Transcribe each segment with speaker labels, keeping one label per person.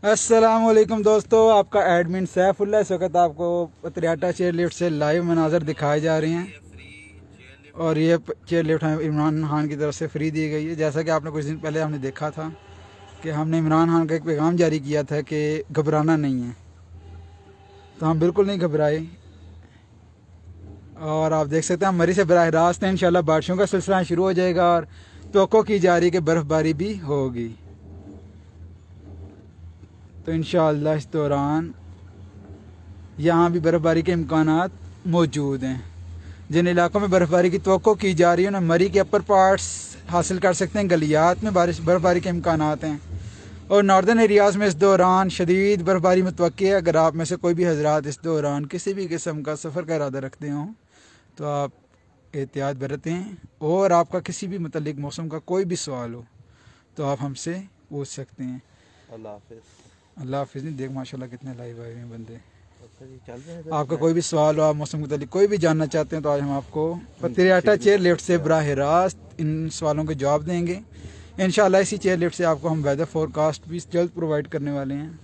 Speaker 1: अस्सलामुअलैकुम दोस्तों, आपका एडमिन सैफुल्लाह इस वक्त आपको पत्रियाटा चेयर लिफ्ट से लाइव मनाजर दिखाए जा रहे हैं। और ये चेयर लिफ्ट हमें इमरान खान की तरफ से फ्री दी गई है। जैसा कि आपने कुछ दिन पहले हमने देखा था कि हमने इमरान खान का एक पैगाम जारी किया था कि घबराना नहीं है, तो हम बिल्कुल नहीं घबराए। और आप देख सकते हैं हम मरी से बराह रास्त हैं। इंशाल्लाह बारिशों का सिलसिला शुरू हो जाएगा और तवक्को की जा रही है कि बर्फ़बारी भी होगी। तो इंशाअल्लाह इस दौरान यहाँ भी बर्फ़बारी के इम्कानात मौजूद हैं। जिन इलाकों में बर्फ़बारी की तवक्को की जा रही है उन्हें मरी के अपर पार्ट्स हासिल कर सकते हैं। गलियात में बर्फ़बारी के इम्कानात हैं और नॉर्दर्न एरियाज़ में इस दौरान शदीद बर्फ़बारी मुतवक्की है। अगर आप में से कोई भी हजरात इस दौरान किसी भी किस्म का सफ़र का इरादा रखते हों तो आप एहतियात बरतें। और आपका किसी भी मुतल्लिक मौसम का कोई भी सवाल हो तो आप हमसे पूछ सकते हैं।
Speaker 2: अल्लाह हाफ़िज़।
Speaker 1: अल्लाह हाफिज़। नहीं देख माशाल्लाह कितने लाइव आए हैं बंदे। आपका कोई भी सवाल हो, आप मौसम के मुतालिक कोई भी जानना चाहते हैं तो आज हम आपको पत्रियाटा चेयर लिफ्ट से बराह रास्त इन सवालों के जवाब देंगे। इंशाअल्लाह इसी चेयर लिफ्ट से आपको हम वेदर फोरकास्ट भी जल्द प्रोवाइड करने वाले हैं।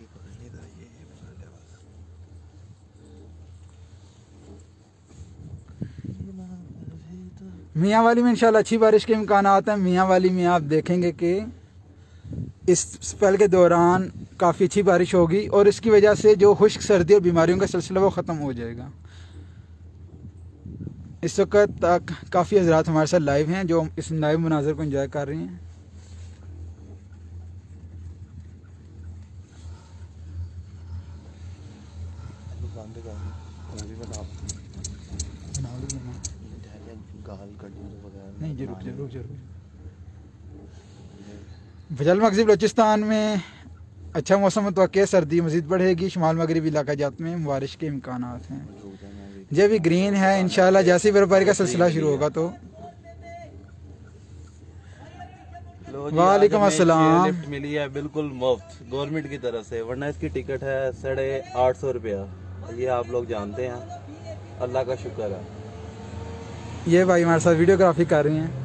Speaker 1: मियाँ वाली में इंशाअल्लाह अच्छी बारिश के इम्कानात हैं। मियाँ वाली में आप देखेंगे कि इस स्पेल के दौरान काफ़ी अच्छी बारिश होगी और इसकी वजह से जो खुश्क सर्दी और बीमारियों का सिलसिला वो ख़त्म हो जाएगा। इस वक्त काफ़ी हज़रात हमारे साथ लाइव हैं जो इस लाइव मनाज़र को एंजॉय कर रही हैं। नहीं जरूर जरूर जरूर। फजल मगज़िब बलूचिस्तान में अच्छा मौसम मुतवक्किल, सर्दी मज़ीद बढ़ेगी। शुमाल मगरबी इलाका जात में बारिश के इम्कानात हैं। जब भी ग्रीन है इंशाल्लाह जैसे बर्फबारी का सिलसिला शुरू होगा तो वालेकुम अस्सलाम।
Speaker 2: लिफ्ट मिली है बिल्कुल मुफ्त गवर्नमेंट की तरफ से, वरना इसकी टिकट है 850 रुपया। ये आप लोग जानते हैं, अल्लाह का शुक्र है।
Speaker 1: ये भाई हमारे साथ वीडियोग्राफी कर रही हैं।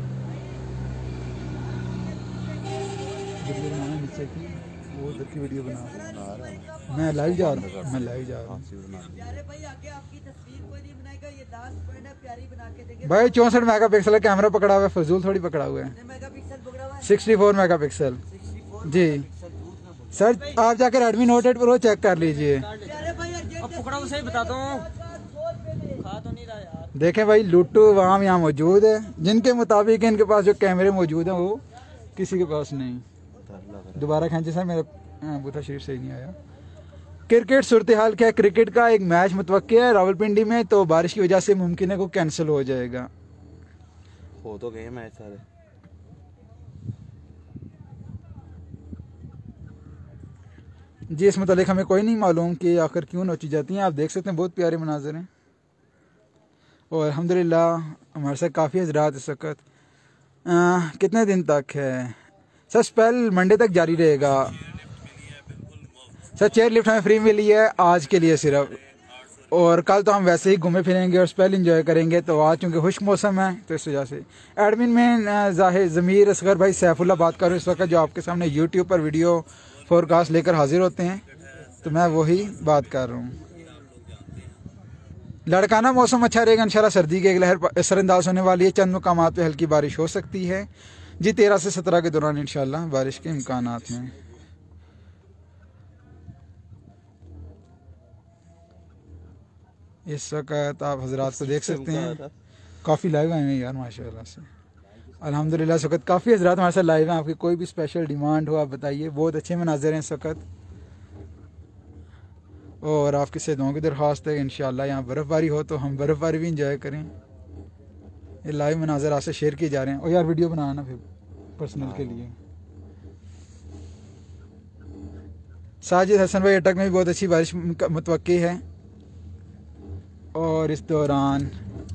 Speaker 1: वीडियो बना मैं लाइव जा रहा हूँ, मैं लाइव जा रहा हूँ भाई। 64 मेगापिक्सल का कैमरा पकड़ा हुआ है, फजूल थोड़ी पकड़ा हुआ है। 64 मेगापिक्सल जी सर। आप जाकर रेडमी नोट 8 प्रो चेक कर लीजिए। देखें भाई लुट्टू वाम यहाँ मौजूद है, जिनके मुताबिक इनके पास जो कैमरे मौजूद हैं वो किसी के पास नहीं। दोबारा खींचे सर, मेरा बूथा शरीफ सही नहीं आया। क्रिकेट सूरत हाल क्या है? क्रिकेट का एक मैच मुतवक्किल है रावलपिंडी में, तो बारिश की वजह से मुमकिन है को कैंसिल हो जाएगा।
Speaker 2: हो तो गए मैच सारे।
Speaker 1: जी इस मुतालिक हमें कोई नहीं मालूम कि आखिर क्यों नोची जाती हैं। आप देख सकते हैं बहुत प्यारे मनाज़र हैं और अल्हम्दुलिल्लाह हमारे साथ काफ़ी हज़रात इस वक्त। कितने दिन तक है सर? स्पेल मंडे तक जारी रहेगा सर। चेयर लिफ्ट हमें फ्री मिली है आज के लिए सिर्फ, और कल तो हम वैसे ही घूमे फिरेंगे और स्पेल इंजॉय करेंगे। तो आज चूँकि खुश्क मौसम है तो इस वजह से एडमिन में ज़मीर असगर भाई सैफुल्लाह बात कर रहे हैं इस वक्त, जो आपके सामने यूट्यूब पर वीडियो फोरकास्ट लेकर हाजिर होते हैं। तो मैं वही बात कर रहा हूँ। लड़काना मौसम अच्छा रहेगा इंशाल्लाह। सर्दी की एक लहर असरअंदाज होने वाली है। चंद मकामात पे हल्की बारिश हो सकती है जी। 13 से 17 के दौरान इंशाल्लाह बारिश के इम्कानात हैं। इस वक्त आप हजरात को देख सकते हैं, काफ़ी लाइव आए हैं यार माशाल्लाह से। अल्हम्दुलिल्लाह इस वक्त काफ़ी हजरात हमारे साथ लाइव हैं। आपकी कोई भी स्पेशल डिमांड हो आप बताइए। बहुत अच्छे मनाज़र हैं इस वक्त और आपकी सेवाओं की दरख्वास्त है इंशाल्लाह यहाँ बर्फ़बारी हो तो हम बर्फ़बारी भी इंजॉय करें। ये लाइव मनाज़र आपसे शेयर किए जा रहे हैं। और यार वीडियो बनाना फिर पर्सनल के लिए। साजिद हसन भाई अटक में भी बहुत अच्छी बारिश मुतवक्की है और इस दौरान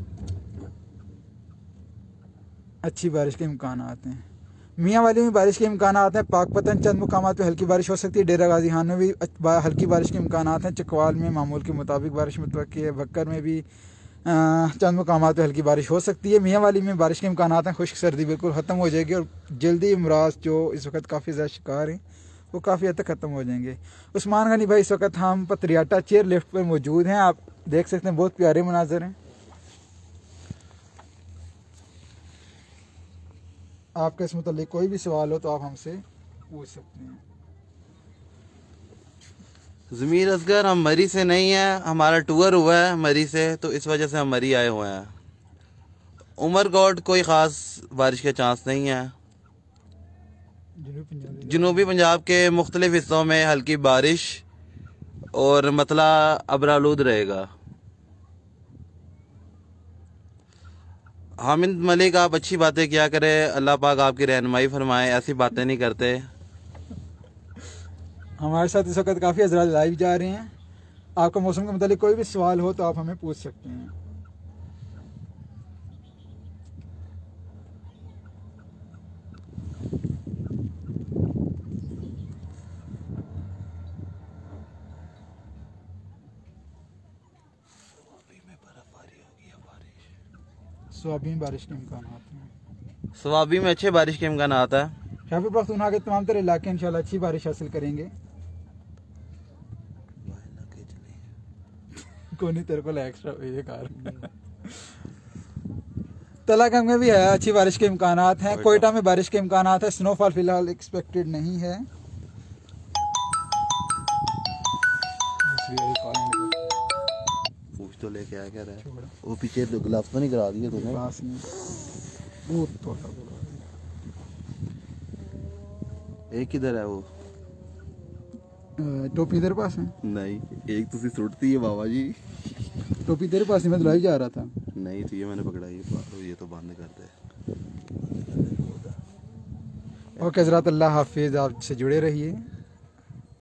Speaker 1: अच्छी बारिश के इम्कानात हैं। मियाँ वाली में बारिश के इम्कानात हैं। पाकपतन चंद मुकामात पे हल्की बारिश हो सकती है। डेरा गाजी खान में भी हल्की बारिश के इम्कानात हैं। चकवाल में मामूल के मुताबिक बारिश मुतवक्की है। भक्कर में भी चंद मुकामात पे हल्की बारिश हो सकती है। मियाँ वाली में बारिश के इम्कानात हैं। खुश्क सर्दी बिल्कुल ख़त्म हो जाएगी और जल्दी अमराज जो इस वक्त काफ़ी ज़्यादा शिकार हैं वो काफ़ी हद तक ख़त्म हो जाएंगे। उस्मान गनी भाई, इस वक्त हम पत्रियाटा चेयर लिफ्ट पर मौजूद हैं। आप देख सकते हैं बहुत प्यारे मनाजर हैं। आपके इस मुतालिक कोई भी सवाल हो तो आप हमसे पूछ सकते हैं।
Speaker 2: ज़मीर असगर, हम मरी से नहीं हैं, हमारा टूर हुआ है मरी से, तो इस वजह से हम मरी आए हुए हैं। उमरकोट कोई ख़ास बारिश के चांस नहीं है। जनूबी पंजाब के मुख्तलिफ हिस्सों में हल्की बारिश और मतला अबरालूद रहेगा। हामिद मलिक, आप अच्छी बातें किया करें, अल्लाह पाक आपकी रहनुमाई फरमाए, ऐसी बातें नहीं करते।
Speaker 1: हमारे साथ इस वक्त काफ़ी हज़रात लाइव जा रहे हैं। आपका मौसम के मुतालिक कोई भी सवाल हो तो आप हमें पूछ सकते हैं। स्वाबी में बारिश के इम्कान हैं।
Speaker 2: स्वाबी में अच्छे बारिश के इम्कान आता है।
Speaker 1: शाफी पख्तूनख्वा के तमाम तरह इलाके इंशाल्लाह अच्छी बारिश हासिल करेंगे। कोनी तेरे को एक्स्ट्रा ये कार तलाकम में भी है अच्छी बारिश के इम्कान हैं। कोयटा में बारिश के इम्कान है। स्नोफॉल फिलहाल एक्सपेक्टेड नहीं है।
Speaker 2: पूछ तो लेके आ क्या रहा है वो पीछे तो ग्लव्स तो नहीं करा दिए तूने? एक किधर है वो?
Speaker 1: टोपी तेरे पास है?
Speaker 2: नहीं, एक तुसी सुटती है बाबा जी।
Speaker 1: टोपी तेरे पास है, मैं लाइव जा रहा था।
Speaker 2: नहीं तो ये मैंने पकड़ा, ये तो बंद कर दे।
Speaker 1: ओके हज़रात, अल्लाह हाफिज़। आपसे जुड़े रहिए।